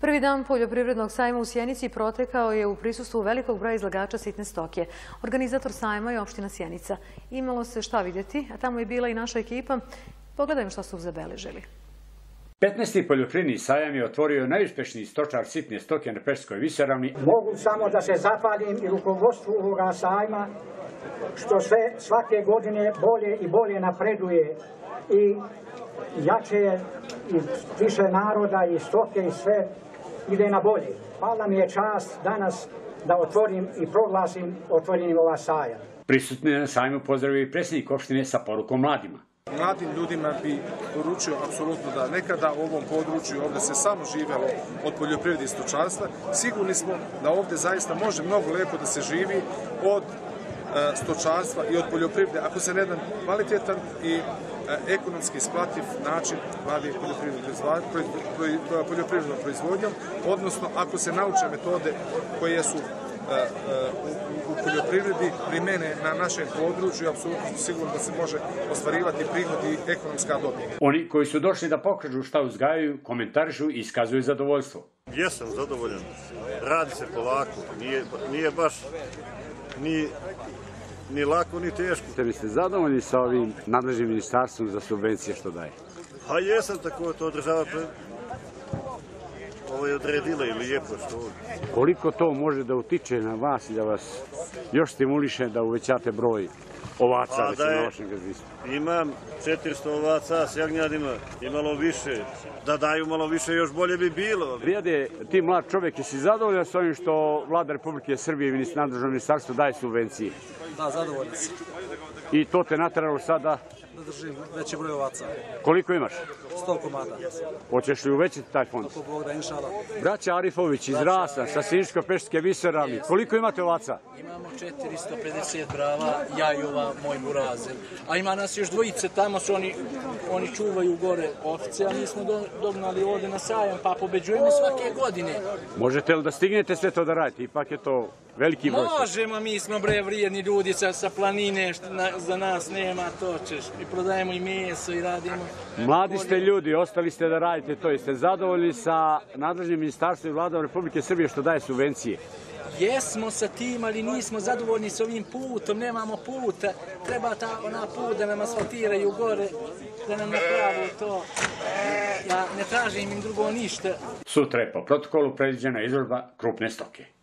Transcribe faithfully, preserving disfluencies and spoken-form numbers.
Prvi dan poljoprivrednog sajma u Sjenici protekao je u prisustvu velikog broja izlagača sitne stoke. Organizator sajma je opština Sjenica. Imalo se šta vidjeti, a tamo je bila i naša ekipa. Pogledajmo šta su zabeležili. petnaesti poljoprivredni sajam je otvorio najuspešniji stočar sitne stoke na Pešterskoj visoravni. Mogu samo da se zahvalim i rukovodstvu ovoga sajma što sve svake godine bolje i bolje napreduje i jače i više naroda i stoke i sve ide na bolje. Hvala mi je čast danas da otvorim i proglasim otvorenim ova sajam. Prisutni na sajmu pozdravio i predsjednik opštine sa porukom mladima. Mladim ljudima bi poručio apsolutno da nekada u ovom području ovdje se samo živjelo od poljoprivrede i stočarstva. Sigurni smo da ovdje zaista može mnogo lijepo da se živi od stočarstva i od poljoprivrede ako se na jedan kvalitetan i ekonomski isplativ način bavi poljoprivrednom proizvodnjom, odnosno ako se nauče metode koje su u poljoprivredi primene na našem području, apsolutno sigurno da se može ostvarivati prihod i ekonomska dobit. Oni koji su došli da pokažu šta uzgajaju, komentarišu i iskazuju zadovoljstvo. Jesam zadovoljan. Radi se polako. Nije, nije baš ni, ni lako, ni teško. Vi ste zadovoljni sa ovim nadležnim ministarstvom za subvencije što daje? A jesam, tako to održava pre... Ovo je odredila i lijepo što... Koliko to može da utiče na vas i da vas još stimuliše da uvećate broj ovaca na vašem gazdinstvu? Imam četiristo ovaca s jagnjadima i malo više. Da daju malo više još bolje bi bilo. Rijade, ti mlad čovjek, jesi zadovoljan s ovim što Vlada Republike Srbije i nadležno ministarstvo daje subvencije? Da, zadovoljan sam. I to te nateralo sada? Da držim veći broj ovaca. Koliko imaš? sto komada. Hoćeš li uvećati taj fond? Ako Bog da, inšala. Braća Arifović iz Rasa, sa Sinjsko-Pešterske visoravni, koliko imate ovaca? Imamo četiristo pedeset brava, ja i ova moj burazer. A ima nas još dvojice, tamo su oni, oni čuvaju gore ovce, a mi smo do, dognali ovdje na sajam, pa pobeđujemo svake godine. Možete li da stignete sve to da radite? Ipak je to veliki broj. Možemo, mi smo bre vrijedni ljudi sa, sa planine, što na, za nas nema, to ćeš. I prodajemo i meso i radimo. Mladi ste ljudi, ostali ste da radite to. Jeste zadovoljni sa nadležnim ministarstvom i Vladom Republike Srbije što daje subvencije? Jesmo sa tim, ali nismo zadovoljni s ovim putom, nemamo puta. Treba ta ona put da nam asfaltiraju gore, da nam napravu to. Ja ne tražim im drugo ništa. Sutra je po protokolu predviđena izložba krupne stoke.